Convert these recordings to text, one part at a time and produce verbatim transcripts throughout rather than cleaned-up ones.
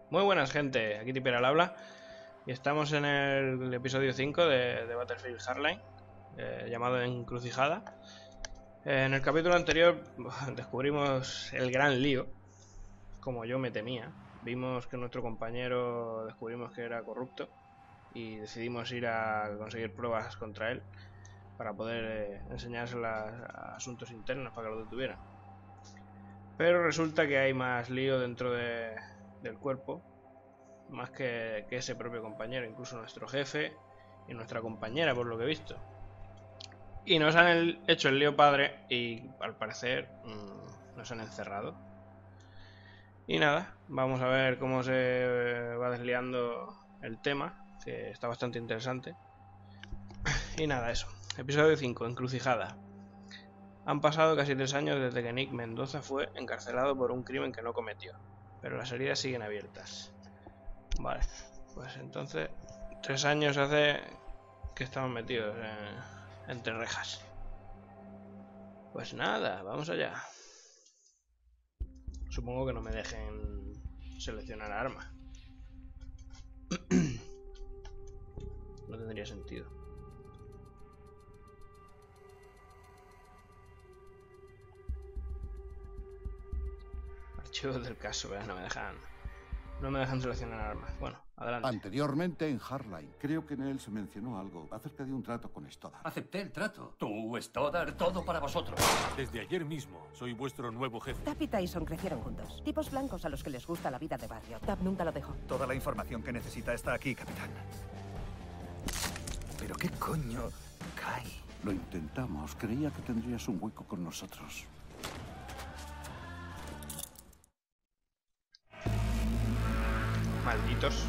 Muy buenas, gente, aquí Tipper al habla y estamos en el episodio cinco de, de Battlefield Hardline, eh, llamado Encrucijada. Eh, en el capítulo anterior descubrimos el gran lío, como yo me temía. Vimos que nuestro compañero descubrimos que era corrupto y decidimos ir a conseguir pruebas contra él para poder eh, enseñárselas a asuntos internos para que lo detuvieran. Pero resulta que hay más lío dentro de, del cuerpo, más que, que ese propio compañero, incluso nuestro jefe y nuestra compañera, por lo que he visto. Y nos han el, hecho el lío padre y al parecer mmm, nos han encerrado. Y nada, vamos a ver cómo se va desliando el tema, que está bastante interesante. Y nada, eso. Episodio cinco, Encrucijada. Han pasado casi tres años desde que Nick Mendoza fue encarcelado por un crimen que no cometió, pero las heridas siguen abiertas. Vale, pues entonces tres años hace que estamos metidos en, entre rejas. Pues nada, vamos allá. Supongo que no me dejen seleccionar arma. No tendría sentido. Archivos del caso, ¿verdad? No me dejan. No me dejan seleccionar armas. Bueno, adelante. Anteriormente en Hardline, creo que en él se mencionó algo acerca de un trato con Stoddard. Acepté el trato. Tú, Stoddard, todo para vosotros. Desde ayer mismo soy vuestro nuevo jefe. Tap y Tyson crecieron juntos. Tipos blancos a los que les gusta la vida de barrio. Tap nunca lo dejó. Toda la información que necesita está aquí, capitán. ¿Pero qué coño cae? Lo intentamos. Creía que tendrías un hueco con nosotros. Malditos.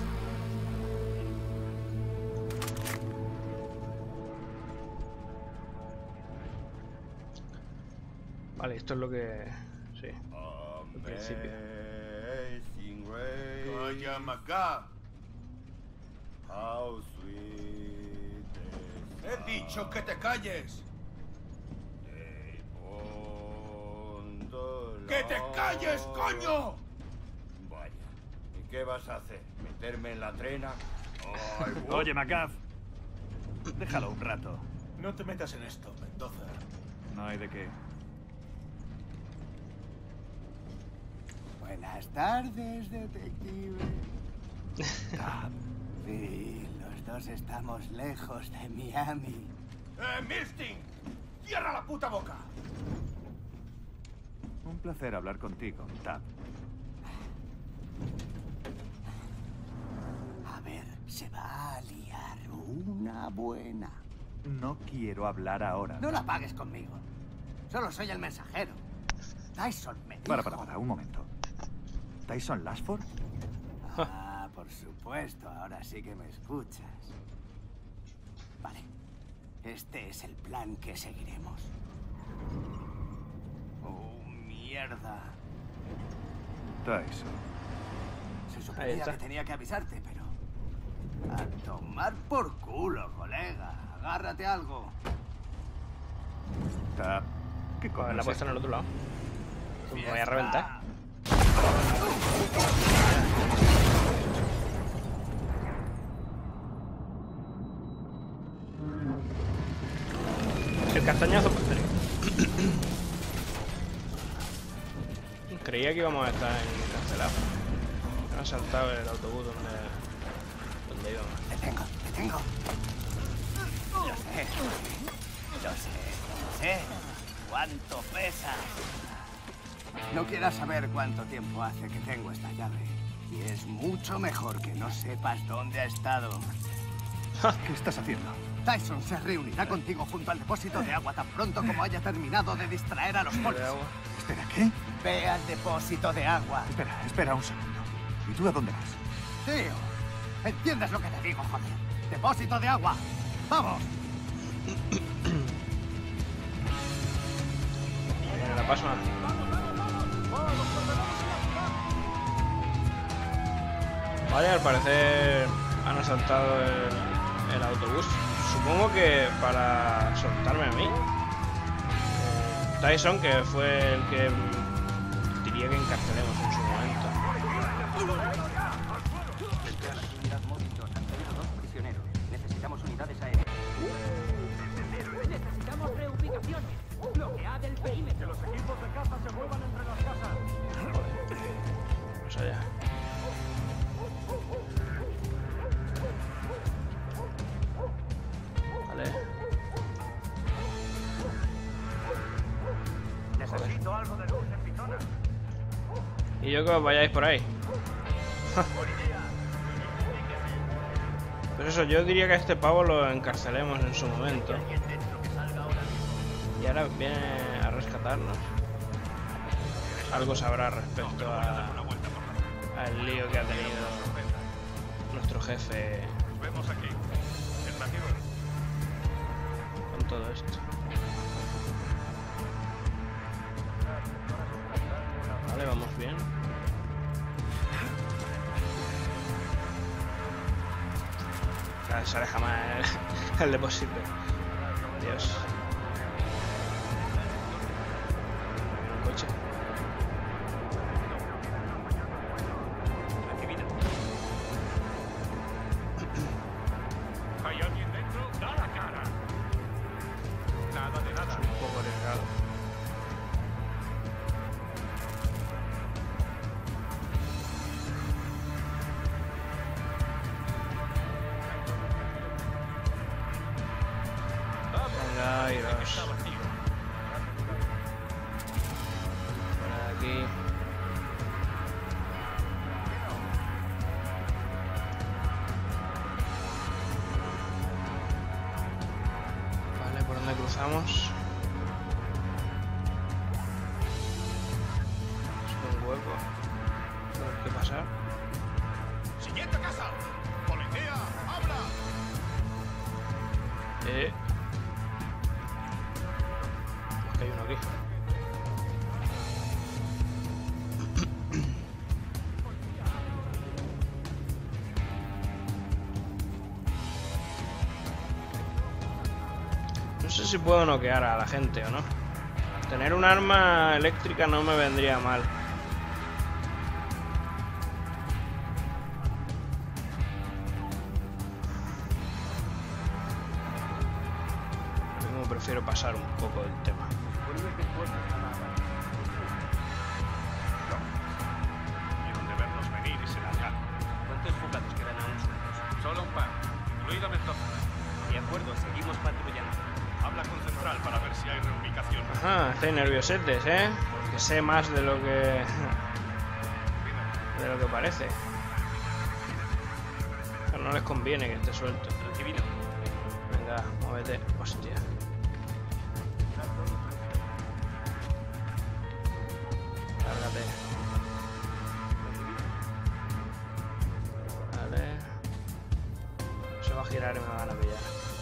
Vale, esto es lo que... sí, al principio. Calla, Macá. How sweet He dicho que te calles. ¡Que te calles, coño! Vaya. ¿Y qué vas a hacer? ¿Meterme en la trena? Ay, Oye, McGuff. Déjalo un rato. no te metas en esto, Mendoza. No hay de qué. Buenas tardes, detective. Tap. Sí, los dos estamos lejos de Miami. ¡Eh, Milstein! ¡Cierra la puta boca! Un placer hablar contigo, Tap. A ver, se va a liar una buena. No quiero hablar ahora. No la pagues conmigo. Solo soy el mensajero. Tyson me dijo... Para, para, para, un momento. ¿Tyson Lashford? Ah, por supuesto, ahora sí que me escuchas. Vale. Este es el plan que seguiremos. Oh, mierda. Tyson. Se Ahí suponía está. que tenía que avisarte, pero... A tomar por culo, colega. Agárrate algo. Tap. ¿Qué coño Pues la he es puesto en el otro lado. Me voy a reventar. El castañazo posterior. Creía que íbamos a estar encarcelados. Me han saltado el autobús donde, donde íbamos. Te tengo, te tengo. Lo sé. Lo sé, lo sé. ¿Cuánto pesas? No quieras saber cuánto tiempo hace que tengo esta llave. Y es mucho mejor que no sepas dónde ha estado. ¿Qué estás haciendo? Tyson se reunirá contigo junto al depósito de agua tan pronto como haya terminado de distraer a los polis. Espera, ¿qué? Ve al depósito de agua. Espera, espera un segundo. ¿Y tú a dónde vas? Tío, ¿entiendes lo que te digo, joder? ¡Depósito de agua! ¡Vamos! Me la paso nada. Vale, al parecer han asaltado el, el autobús. Supongo que para soltarme a mí. Eh, Tyson, que fue el que diría que encarcelemos en su momento. tanques. Unidad móvil dos. Han caído dos prisioneros. Necesitamos unidades aéreas. Necesitamos reubicaciones. Bloquead el perímetro. Que los equipos de caza se muevan entre las casas. Vamos allá. Vale. Necesito algo de luz en Pitona. Y yo que os vayáis por ahí. Pues eso, yo diría que a este pavo lo encarcelemos en su momento. Y ahora viene a rescatarnos. Algo sabrá respecto a al lío que ha tenido nuestro jefe con todo esto. Vale, vamos bien. Se aleja más el, el depósito. Dios. Un coche. ¿Hay alguien dentro? ¡Da la cara! Nada de nada. Un poco arriesgado. Venga, iros. Por aquí. Vale, ¿por dónde cruzamos? Es un hueco. Tengo que pasar. ¡Siguiente casa! ¡Policía! ¡Habla! Eh. Es que hay uno aquí. No sé si puedo noquear a la gente o no. Tener un arma eléctrica no me vendría mal. Yo prefiero pasar un poco del tema. Vieron de vernos venir y se largaron. ¿Cuántos fugados quedan aún sueltos? Solo un par, incluido Mendoza. De acuerdo, seguimos patrullando. Habla con Central para ver si hay reubicación. Ajá, estáis nerviosetes, ¿eh? Porque sé más de lo que... de lo que parece. Pero no les conviene que esté suelto. Divino. Venga, muévete. Hostia. Lárgate. Vale. Se va a girar y me van a pillar.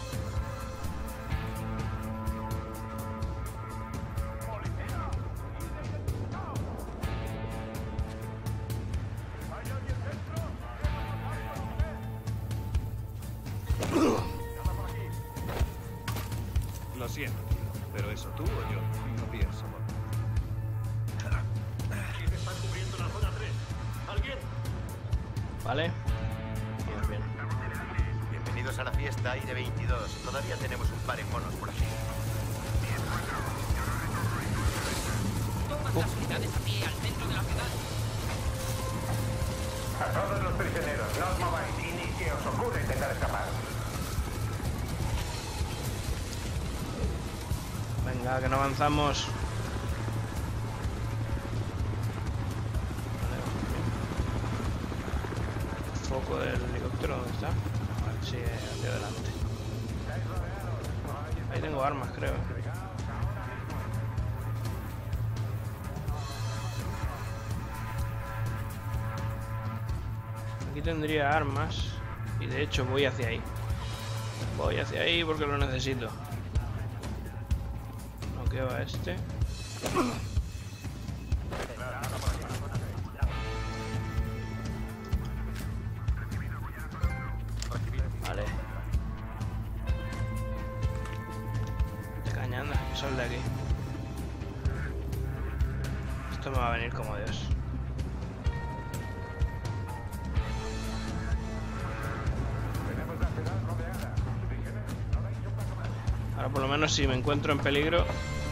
Lo siento, pero eso tú o yo no pienso. ¿Quién está cubriendo la zona tres? ¿Alguien? Vale. Vamos bien. Bienvenidos a la fiesta I D veintidós. Todavía tenemos un par de monos por aquí. Todas las unidades a pie al centro de la ciudad. A todos los prisioneros, no os mováis y ni que os ocurra intentar escapar. Venga, que no avanzamos. Vale, el foco del helicóptero, ¿dónde está? A ver si hacia adelante. Ahí tengo armas, creo. Aquí tendría armas. Y de hecho voy hacia ahí. Voy hacia ahí porque lo necesito. Noqueo a este. Vale. De caña, anda, que sal de aquí. Esto me va a venir como Dios. por lo menos si me encuentro en peligro.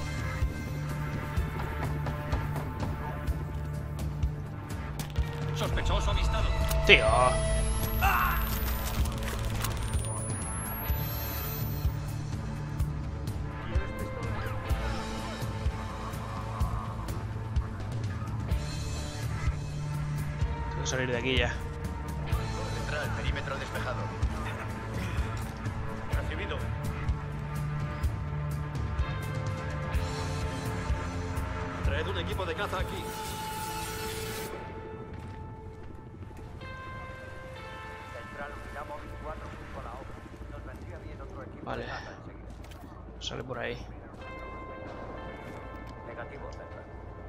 Sospechoso avistado. Tío. Tengo que salir de aquí ya. Central, perímetro despejado. Recibido. Traed un equipo de caza aquí. Vale. Sale por ahí. Negativo, central.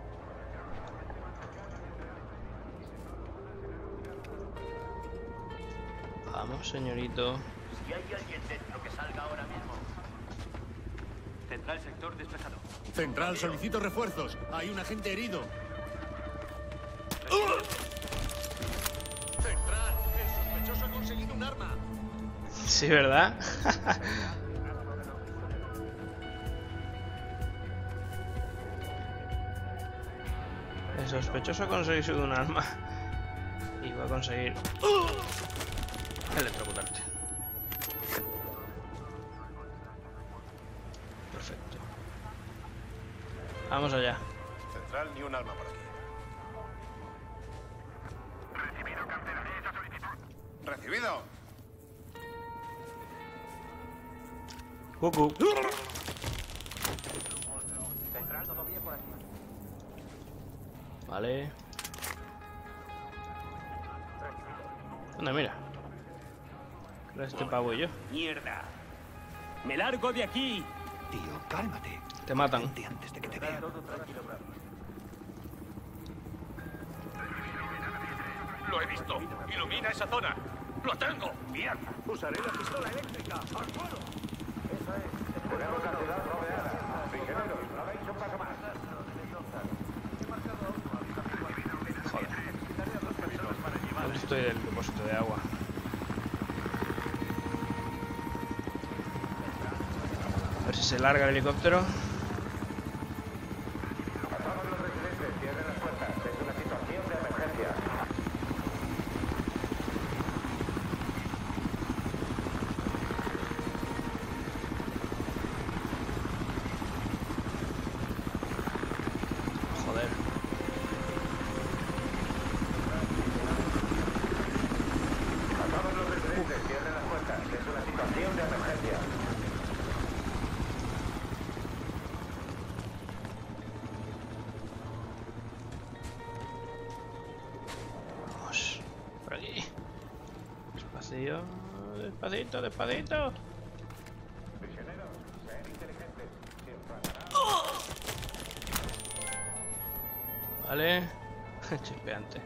Vamos, señorito. Si hay alguien dentro, que salga ahora mismo. Central, sector despejado. Central, solicito refuerzos. Hay un agente herido. Central, el sospechoso ha conseguido un arma. Sí, ¿verdad? El sospechoso ha conseguido un arma. Y va a conseguir electrocutarte. Perfecto. Vamos allá. Central, ni un arma por aquí. Recibido, cancelaría esa solicitud. Recibido. Cucu. Central, todo bien por aquí. Vale. Anda, mira. Este pavo y yo. ¡Mierda! ¡Me largo de aquí! Tío, cálmate. Te matan. Vente antes de que te vean. Lo he visto. Ilumina esa zona. ¡Lo tengo! ¡Mierda! Usaré la pistola eléctrica. ¡Al suelo! Eso es. Tenemos la ciudad rodeada. Prisioneros, no deis un paso más. Joder. Estoy del depósito de agua. A ver si se larga el helicóptero. A todos los residentes, cierren las puertas. Es una situación de emergencia. Joder. A todos los residentes, cierren las puertas. Es una situación de emergencia. Vamos. Por aquí. Despacito. Despacito, despacito. Prisioneros, sean inteligentes. Vale. Chispeante.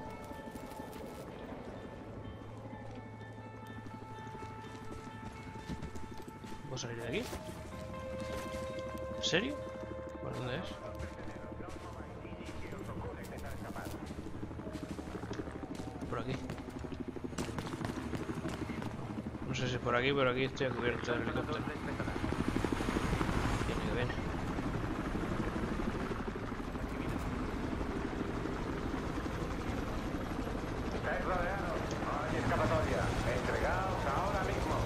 ¿Puedo salir de aquí? ¿En serio? ¿Por dónde es? Por aquí. No sé si es por aquí, pero aquí estoy a cubierto del helicóptero. Viene que viene. Estáis rodeados. No hay escapatoria. Entregaos ahora mismo.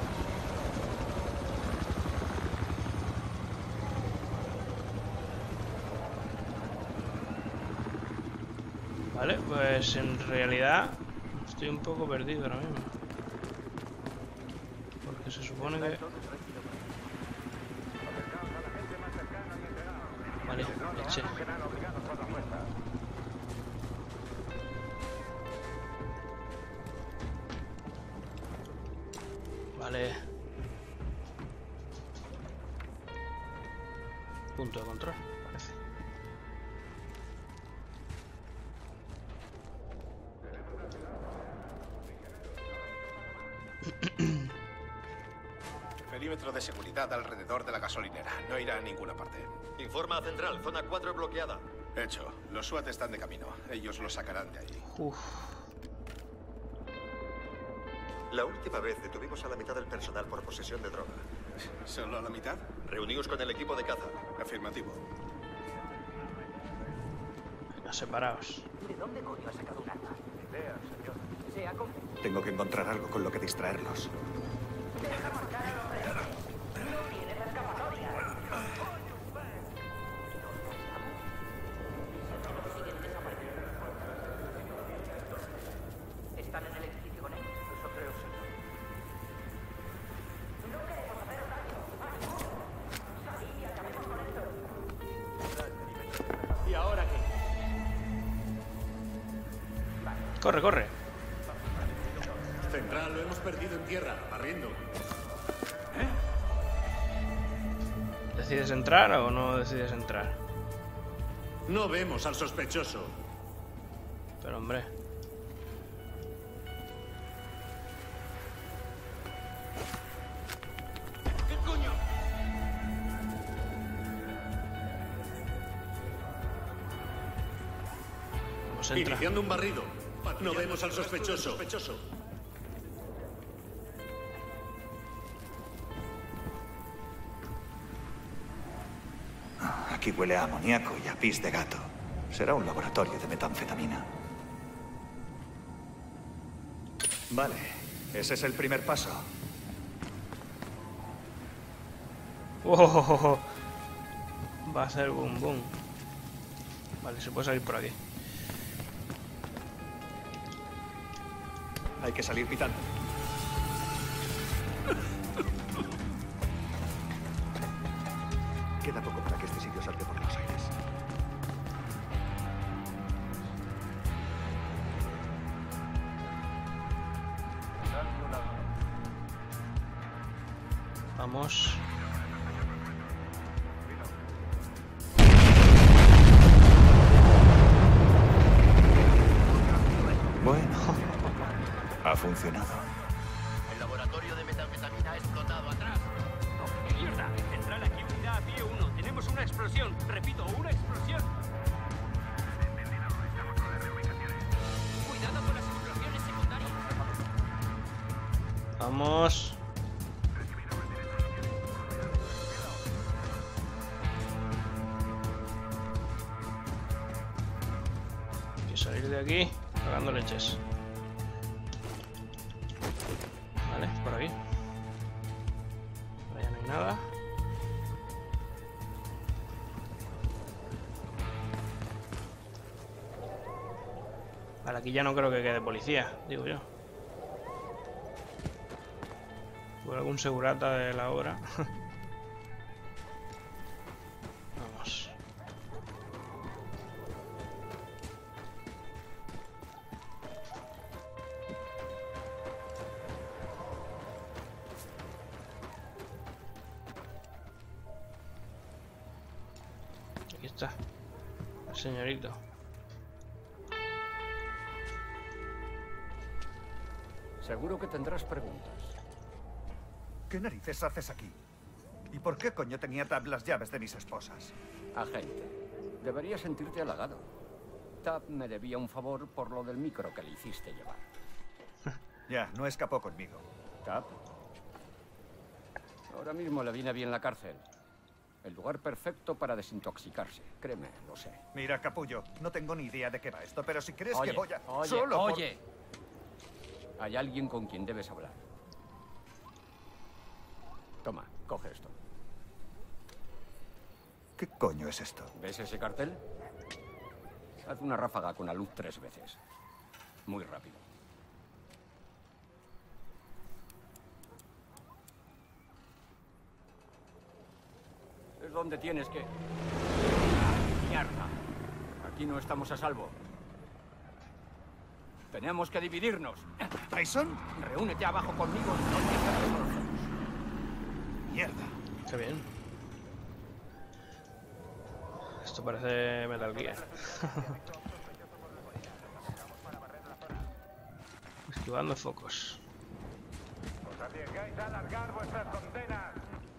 Vale, pues en realidad estoy un poco perdido ahora mismo. Porque se supone que... Vale, leche. Vale. Punto de control, parece. Perímetro de seguridad alrededor de la gasolinera. No irá a ninguna parte. Informa a Central, zona cuatro bloqueada. Hecho. Los SWAT están de camino. Ellos lo sacarán de ahí. Uf. La última vez detuvimos a la mitad del personal por posesión de droga. ¿Solo a la mitad? Reuníos con el equipo de caza. Afirmativo. Venga, separaos. ¿De dónde coño ha sacado un arma? Idea, señor. Sea con... Tengo que encontrar algo con lo que distraerlos. Deja marcar a los rehenes. No tiene escapatoria. Siguen desapareciendo. ¿Están en el edificio con él? Eso creo, sí. No queremos hacer daño. Salid y acabemos con esto. ¿Y ahora qué? Corre, corre. Central, lo hemos perdido en tierra, barriendo. ¿Decides entrar o no decides entrar? No vemos al sospechoso. Pero hombre. ¿Qué coño? Vamos, entra. Iniciando un barrido. No vemos al sospechoso. Aquí huele a amoníaco y a pis de gato. Será un laboratorio de metanfetamina. Vale, ese es el primer paso. Oh, va a ser boom boom. Vale, se puede salir por aquí. Hay que salir pitando. Queda poco para que este sitio salte por los aires. Vamos. Bueno, ha funcionado. El laboratorio de metanfetamina ha explotado atrás. ¡No, mierda! Central aquí, unidad a pie uno. Tenemos una explosión. Repito, una explosión. Cuidado con las explosiones secundarias. Vamos. Hay que salir de aquí cagando leches. Vale, por aquí. Por allá no hay nada. Vale, aquí ya no creo que quede policía, digo yo. Por algún segurata de la obra. Vamos. Aquí está. El señorito. Seguro que tendrás preguntas. ¿Qué narices haces aquí? ¿Y por qué coño tenía Tab las llaves de mis esposas? Agente, deberías sentirte halagado. Tab me debía un favor por lo del micro que le hiciste llevar. Ya, no escapó conmigo. ¿Tab? Ahora mismo le viene bien la cárcel. El lugar perfecto para desintoxicarse. Créeme, lo sé. Mira, capullo, no tengo ni idea de qué va esto, pero si crees Oye, que voy a... oye, Solo por- oye. Hay alguien con quien debes hablar. Toma, coge esto. ¿Qué coño es esto? ¿Ves ese cartel? Haz una ráfaga con la luz tres veces. Muy rápido. Es donde tienes que... ¡Mierda! Aquí no estamos a salvo. Tenemos que dividirnos. ¿Tyson? Reúnete abajo conmigo y no te conocemos. Mierda. Qué bien. Esto parece Metal Gear. Esquivando focos. Os arriesgáis a alargar vuestras condenas.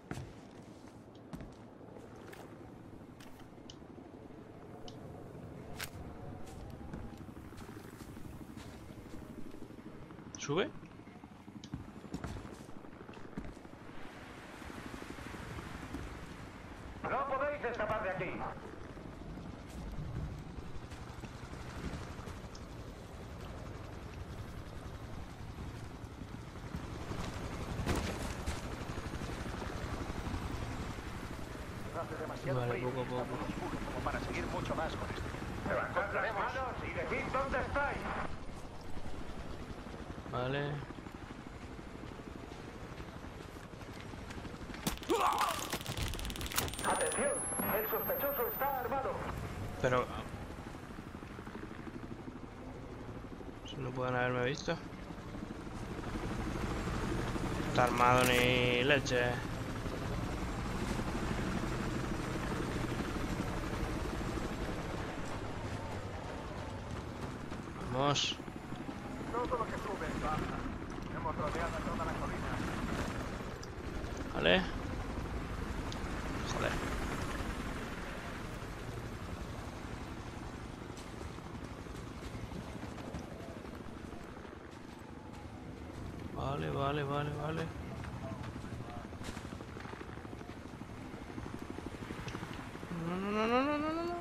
¿Sube? aquí. Hace demasiado Vale, frío poco a y está poco. muy oscuro como para seguir mucho más con esto. Levantad las manos y decid dónde estáis. Vale. Atención, el sospechoso está armado. Pero... no pueden haberme visto. No está armado ni leche. Vamos. Todo lo que sube baja. Hemos rodeado toda la colina. Vale. Joder. Vale, vale, vale, vale. No, no, no, no, no, no, no.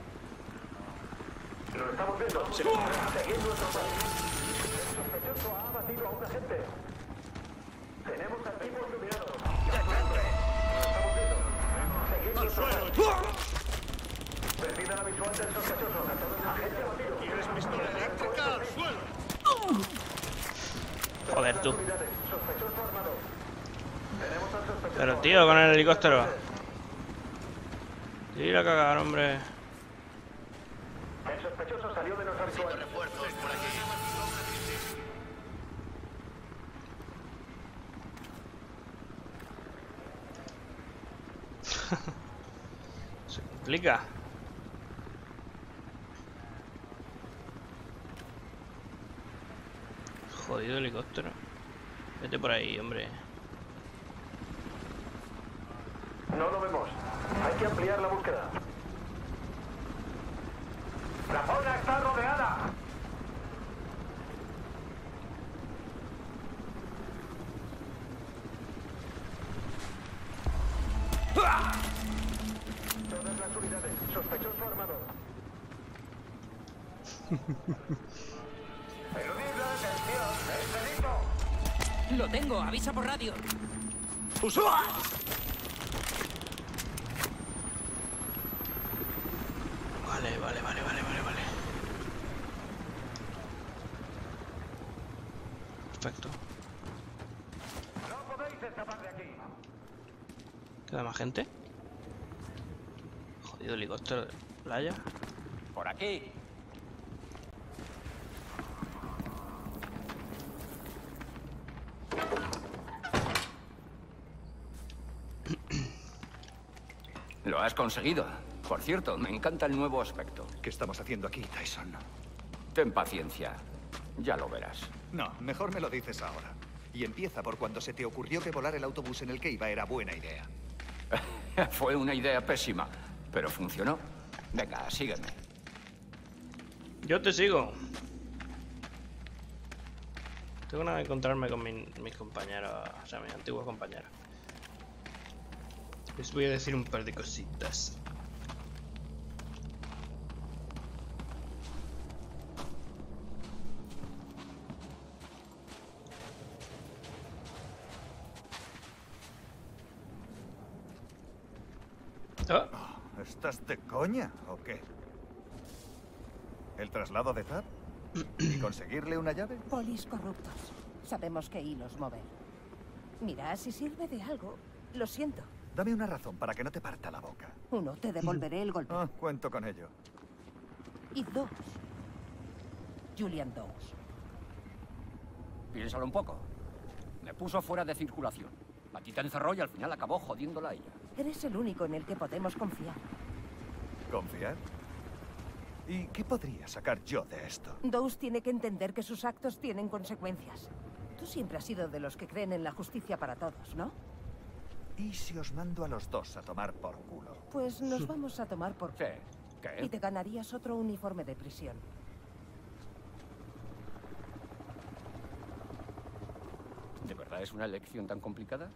Lo estamos viendo. Seguid nuestro país. El sospechoso ha abatido a un agente. Tenemos al tipo iluminado. Ya frente. Lo estamos viendo. Seguid nuestro país. Perdida la visual del sospechoso. Agente abatido. ¿Quieres pistola eléctrica al suelo? Joder, tú. Sospechoso armado. Tenemos al sospechoso. Pero tío, con el helicóptero. Tira a cagar, hombre. El sospechoso salió de los habituales. Refuerzos por aquí. Se complica. Jodido helicóptero. Vete por ahí, hombre. No lo vemos. Hay que ampliar la búsqueda. ¡La zona está rodeada! Todas las unidades. Sospechoso armado. Eludible, atención. ¡Es delito! Lo tengo, avisa por radio. Vale, vale, vale, vale, vale, vale. Perfecto. No podéis escapar de aquí. ¿Queda más gente? Jodido helicóptero de playa. Por aquí. Lo has conseguido. Por cierto, me encanta el nuevo aspecto. ¿Qué estamos haciendo aquí, Tyson? Ten paciencia. Ya lo verás. No, mejor me lo dices ahora. Y empieza por cuando se te ocurrió que volar el autobús en el que iba era buena idea. Fue una idea pésima, pero funcionó. Venga, sígueme. Yo te sigo. Tengo nada de encontrarme con mi- mis compañeros, o sea, mis antiguos compañeros. Les voy a decir un par de cositas. Ah, ¿Estás de coña o qué? ¿El traslado de Tab? ¿Y conseguirle una llave? Polis corruptos. Sabemos qué hilos mover. Mira, si sirve de algo, lo siento. Dame una razón para que no te parta la boca. Uno, te devolveré el golpe. Ah, cuento con ello. Y dos, Julian Dawes. Piénsalo un poco. Me puso fuera de circulación. A ti te encerró y al final acabó jodiéndola a ella. Eres el único en el que podemos confiar. ¿Confiar? ¿Y qué podría sacar yo de esto? Dawes tiene que entender que sus actos tienen consecuencias. Tú siempre has sido de los que creen en la justicia para todos, ¿no? ¿Y si os mando a los dos a tomar por culo? Pues nos vamos a tomar por... ¿Qué? ¿Qué? Y te ganarías otro uniforme de prisión. ¿De verdad es una elección tan complicada?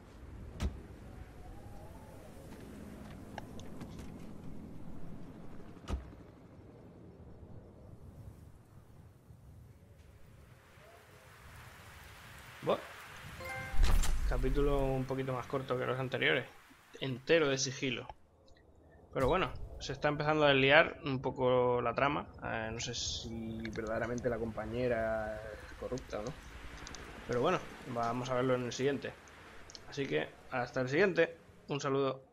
Capítulo un poquito más corto que los anteriores. Entero de sigilo. Pero bueno, se está empezando a desliar un poco la trama. Eh, no sé si verdaderamente la compañera es corrupta o no. Pero bueno, vamos a verlo en el siguiente. Así que hasta el siguiente. Un saludo.